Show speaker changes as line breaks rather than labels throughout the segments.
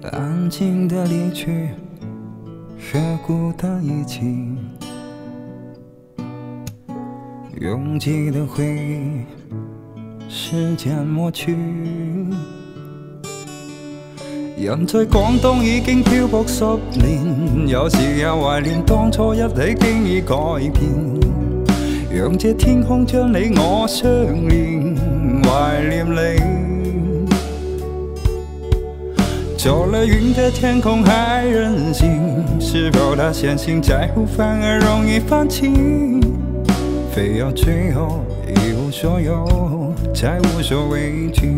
安静的离去，却孤单一起。拥挤的回忆，时间抹去。人在廣東已經漂泊10年，有時也懷念當初一起經已改變。讓這天空將你我相連，懷念你。走了雲的天空還任性，是否他相信在乎反而容易放棄？非要最後一無所有，才無所畏懼。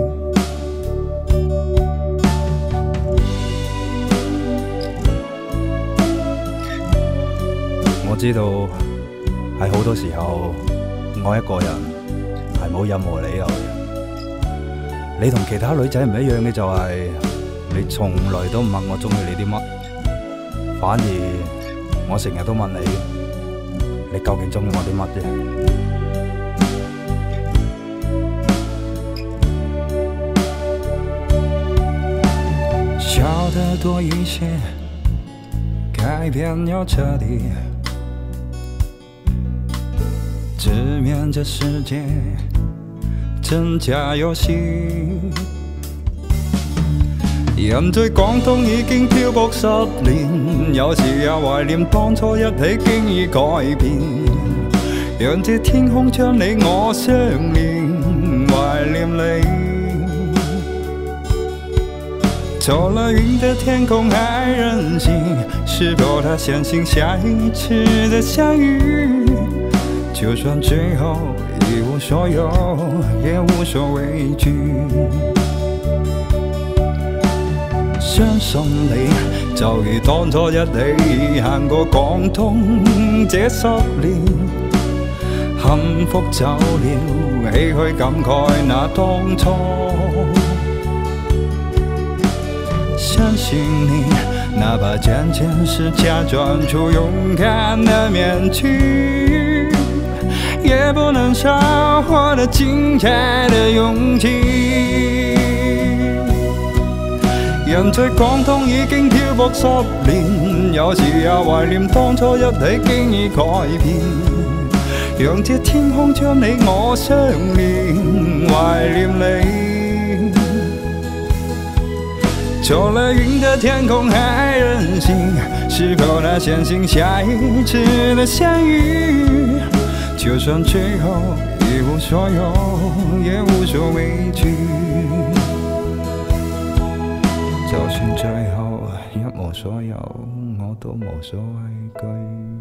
我知道喺好多時候，愛一個人係冇任何理由嘅。你同其他女仔唔一樣嘅就係，你從來都唔問我中意你啲乜，反而我成日都問你，你究竟中意我啲乜啫？笑得多一些，改變要徹底。直面這世界，真假遊戲。人在廣東已經漂泊10年，有時也懷念當初一起經已改變。讓這天空將你我相連，懷念你。走了雲的天空還任性，是否他相信下一次的相遇？就算最後一無所有，也無所畏懼。相信你，就如當初一起行過廣東這10年，幸福走了，唏噓感慨那當初。相信你，哪怕漸漸是假裝出勇敢的面具，也不能少獲得精彩的勇氣。人在廣東已經漂泊10年，有時也懷念當初一起經已改變。讓這天空將你我相連，懷念你。走了雲的天空還任性，是否他相信下一次的相遇？就算最後一無所有，也無所畏懼。就算最後一無所有，我都無所畏懼。